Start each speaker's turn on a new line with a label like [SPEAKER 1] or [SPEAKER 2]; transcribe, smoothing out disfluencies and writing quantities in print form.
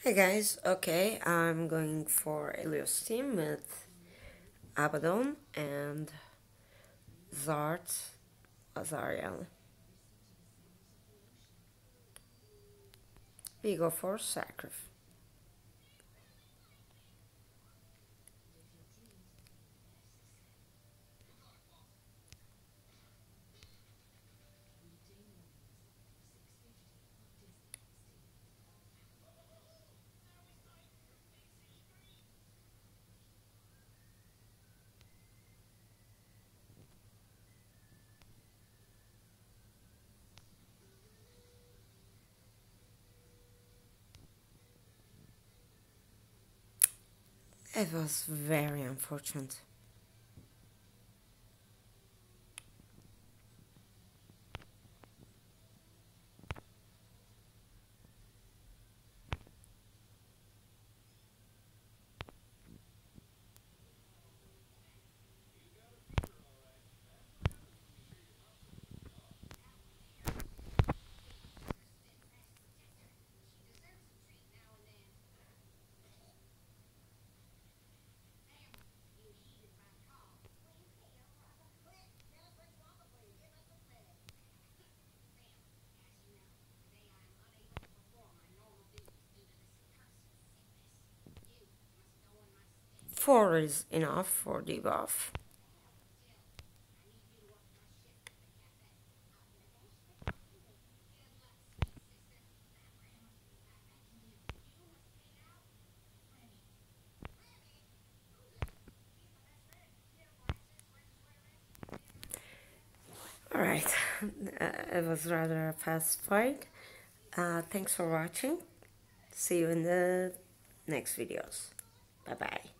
[SPEAKER 1] Hi guys, okay, I'm going for Elios team with Abaddon and Zart Azariel. We go for Sacrifice. It was very unfortunate. Four is enough for debuff. Alright, it was rather a fast fight. Thanks for watching. See you in the next videos. Bye bye.